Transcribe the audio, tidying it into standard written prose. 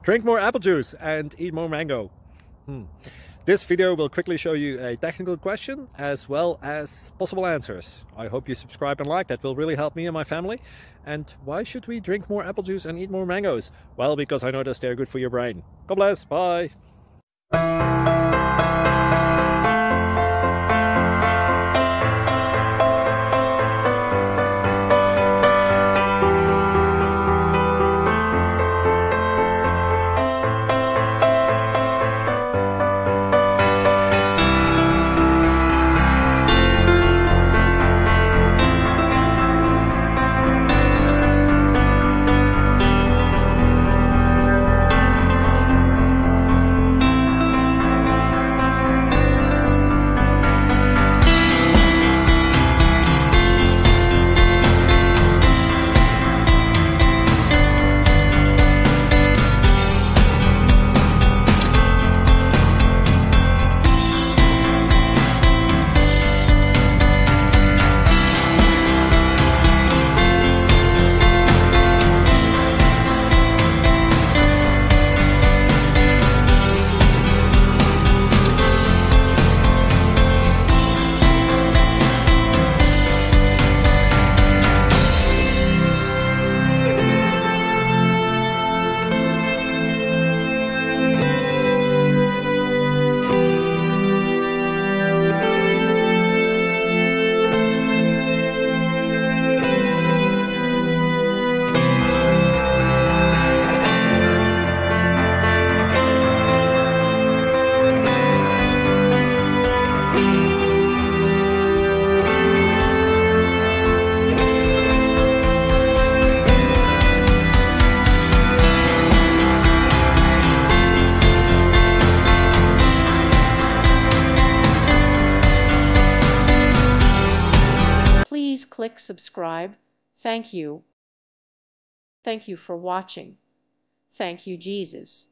Drink more apple juice and eat more mango. This video will quickly show you a technical question as well as possible answers. I hope you subscribe and like, that will really help me and my family. And why should we drink more apple juice and eat more mangoes? Well, because I noticed they're good for your brain. God bless, bye! Please click subscribe. Thank you. Thank you for watching. Thank you, Jesus.